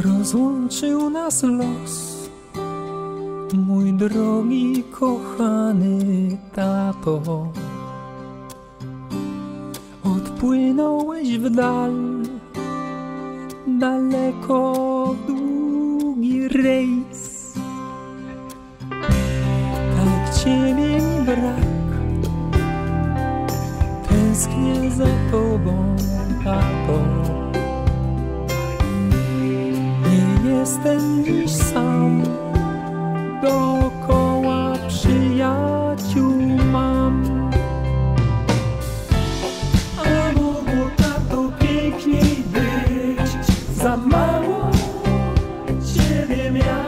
Rozłączył nas los, mój drogi, kochany tato. Odpłynąłeś w dal, daleko, długi rejs. Tak ciebie mi brak, tęsknię za tobą, tato. Nie jestem dziś sam, dookoła przyjaciół mam. A mogło tato piękniej być, za mało ciebie miałem.